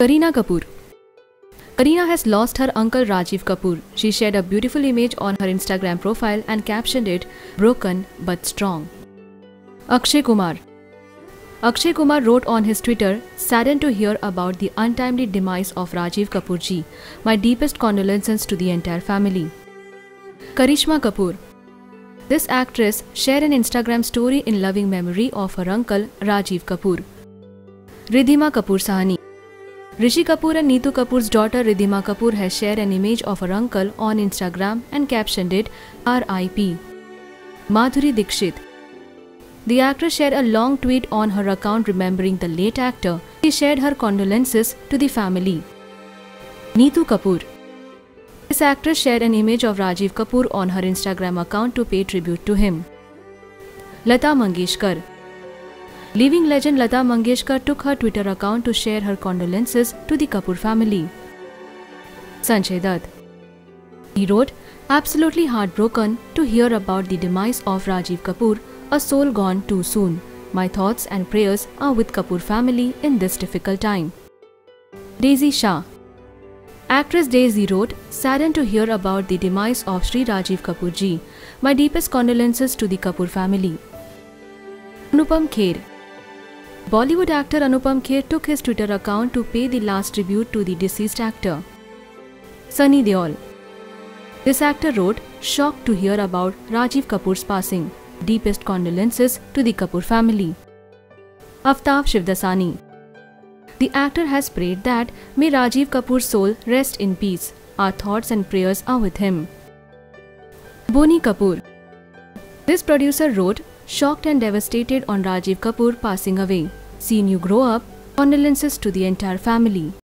Kareena Kapoor. Kareena has lost her uncle Rajiv Kapoor. She shared a beautiful image on her Instagram profile and captioned it, "Broken but strong." Akshay Kumar. Akshay Kumar wrote on his Twitter, "Saddened to hear about the untimely demise of Rajiv Kapoor ji. My deepest condolences to the entire family." Karishma Kapoor. This actress shared an Instagram story in loving memory of her uncle Rajiv Kapoor. Ridhima Kapoor Sahni. Rishi Kapoor and Neetu Kapoor's daughter Ridhima Kapoor has shared an image of her uncle on Instagram and captioned it, "R.I.P." Madhuri Dixit. The actress shared a long tweet on her account remembering the late actor. She shared her condolences to the family. Neetu Kapoor. This actress shared an image of Rajiv Kapoor on her Instagram account to pay tribute to him. Lata Mangeshkar. Living legend Lata Mangeshkar took her Twitter account to share her condolences to the Kapoor family. Sanjay Dutt. He wrote, "Absolutely heartbroken to hear about the demise of Rajiv Kapoor, a soul gone too soon. My thoughts and prayers are with Kapoor family in this difficult time." Daisy Shah. Actress Daisy wrote, "Saddened to hear about the demise of Sri Rajiv Kapoor ji. My deepest condolences to the Kapoor family." Anupam Kher. Bollywood actor Anupam Kher took his Twitter account to pay the last tribute to the deceased actor. Sunny Deol. This actor wrote, "Shocked to hear about Rajiv Kapoor's passing. Deepest condolences to the Kapoor family." Aftab Shivdasani. The actor has prayed that may Rajiv Kapoor's soul rest in peace. Our thoughts and prayers are with him. Boney Kapoor. This producer wrote, "Shocked and devastated on Rajiv Kapoor passing away. Seen you grow up. Condolences to the entire family."